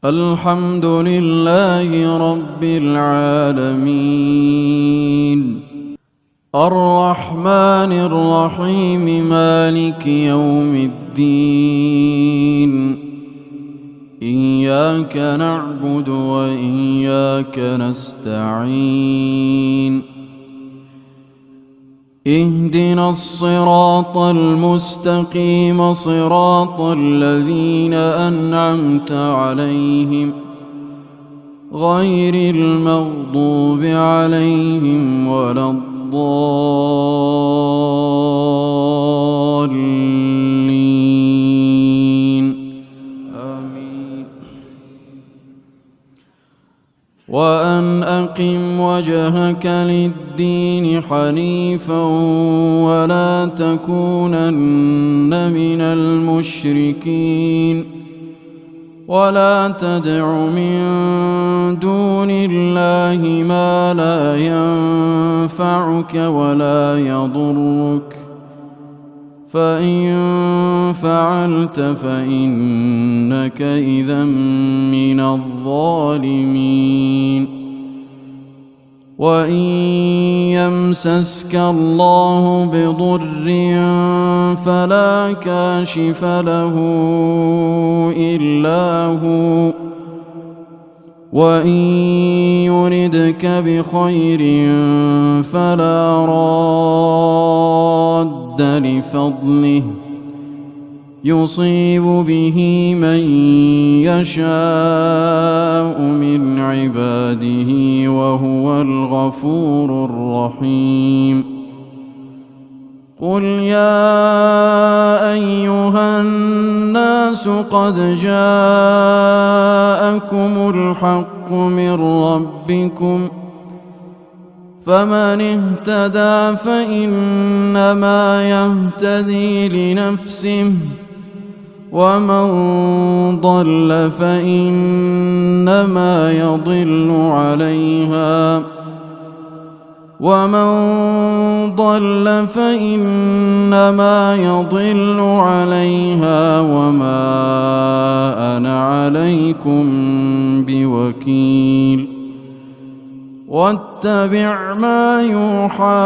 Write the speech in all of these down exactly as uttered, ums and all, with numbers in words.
الحمد لله رب العالمين الرحمن الرحيم مالك يوم الدين إياك نعبد وإياك نستعين اهدنا الصراط المستقيم صراط الذين أنعمت عليهم غير المغضوب عليهم ولا الضالين آمين. وأن أقم وجهك للدين حنيفا ولا تكونن من المشركين ولا تدع من دون الله ما لا ينفعك ولا يضرك فإن فعلت فإنك إذا من الظالمين. وإن يمسسك الله بضر فلا كاشف له إلا هو وإن يردك بخير فلا راد لفضله يصيب به من يشاء من عباده وهو الغفور الرحيم. قل يا أيها الناس قد جاءكم الحق من ربكم فمن اهتدى فإنما يهتدي لنفسه ومن ضل فإنما يضل عليها ومن ضل فإنما يضل عليها وما أنا عليكم بوكيل. واتبع ما يوحى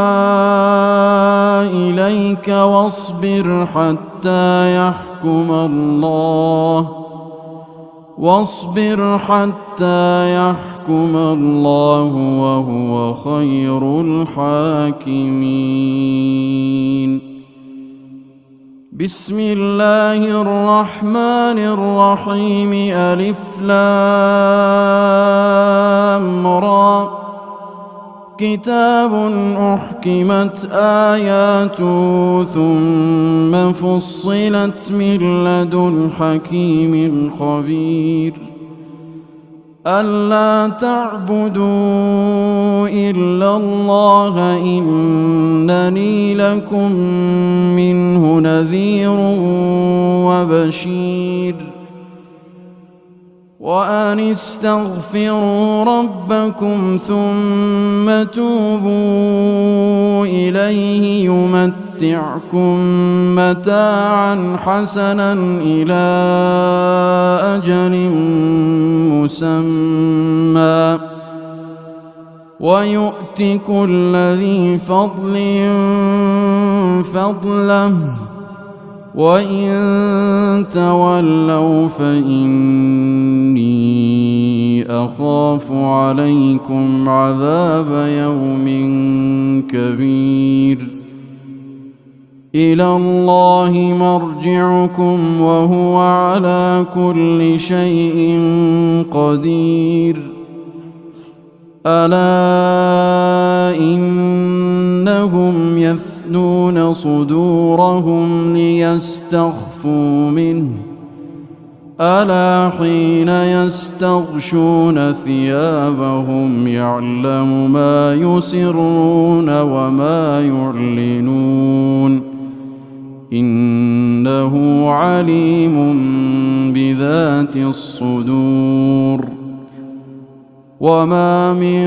إليك واصبر حتى يحكم الله واصبر حتى يحكم الله وهو خير الحاكمين. بسم الله الرحمن الرحيم ألف لام را كتاب أحكمت آياته ثم فصلت من لدن حكيم خبير ألا تعبدوا إلا الله إنني لكم منه نذير وبشير. وأن استغفروا ربكم ثم توبوا إليه يمتعكم متاعا حسنا إلى أجل مسمى ويؤت كل ذي فضل فضله وإن تولوا فإني أخاف عليكم عذاب يوم كبير. إلى الله مرجعكم وهو على كل شيء قدير. ألا إنهم يثنون صدورهم ليستخفوا منه ألا حين يستغشون ثيابهم يعلم ما يسرون وما يعلنون إنه عليم بذات الصدور. وما من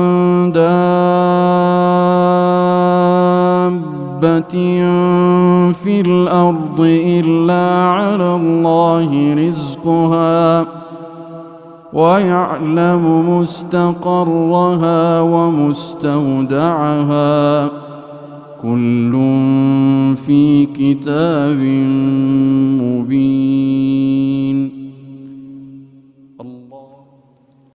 دابة في الأرض إلا على الله رزقها ويعلم مستقرها ومستودعها كل في كتاب